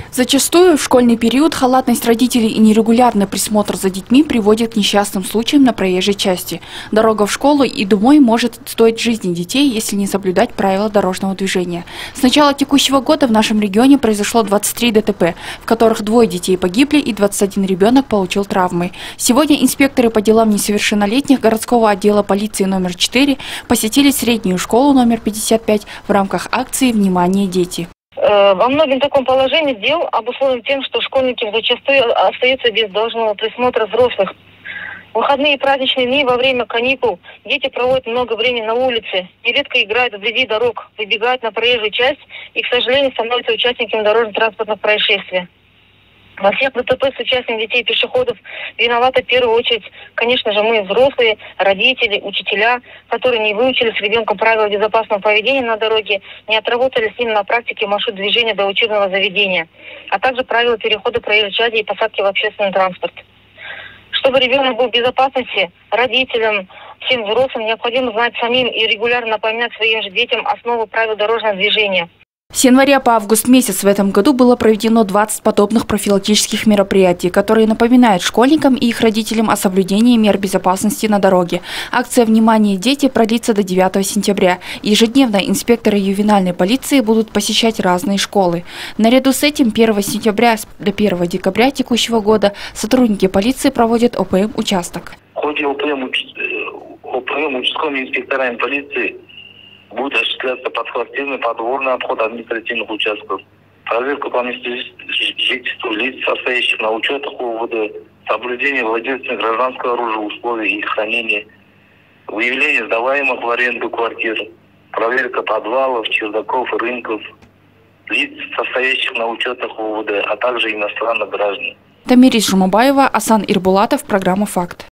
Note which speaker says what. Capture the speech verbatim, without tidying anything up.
Speaker 1: Зачастую в школьный период халатность родителей и нерегулярный присмотр за детьми приводит к несчастным случаям на проезжей части. Дорога в школу и домой может стоить жизни детей, если не соблюдать правила дорожного движения. С начала текущего года в нашем регионе произошло двадцать три ДТП, в которых двое детей погибли и двадцать один ребенок получил травмы. Сегодня инспекторы по делам несовершеннолетних городского отдела полиции номер четыре посетили среднюю школу номер пятьдесят пять в рамках акции «Внимание, дети».
Speaker 2: Во многом таком положении дел обусловлено тем, что школьники зачастую остаются без должного присмотра взрослых. В выходные и праздничные дни во время каникул дети проводят много времени на улице, нередко играют вблизи дорог, выбегают на проезжую часть и, к сожалению, становятся участниками дорожно-транспортных происшествий. Во всех ДТП с участием детей и пешеходов виноваты в первую очередь, конечно же, мы, взрослые, родители, учителя, которые не выучили с ребенком правила безопасного поведения на дороге, не отработали с ним на практике маршрут движения до учебного заведения, а также правила перехода проезжей части и посадки в общественный транспорт. Чтобы ребенок был в безопасности, родителям, всем взрослым необходимо знать самим и регулярно напоминать своим же детям основы правил дорожного движения.
Speaker 1: С января по август месяц в этом году было проведено двадцать подобных профилактических мероприятий, которые напоминают школьникам и их родителям о соблюдении мер безопасности на дороге. Акция «Внимание, дети» продлится до девятого сентября. Ежедневно инспекторы ювенальной полиции будут посещать разные школы. Наряду с этим первого сентября до первого декабря текущего года сотрудники полиции проводят ОПМ-участок.
Speaker 3: В ходе ОПМ, ОПМ участковыми инспекторами полиции будет осуществляться подхвативный подворный обход административных участков, проверка по месту жительства лиц, состоящих на учетах УВД, соблюдение владельцами гражданского оружия, условий их хранения, выявление сдаваемых в аренду квартир, проверка подвалов, чердаков и рынков, лиц, состоящих на учетах УВД, а также иностранных граждан.
Speaker 1: Тамирис Жумабаева, Асан Ирбулатов, программа «Факт».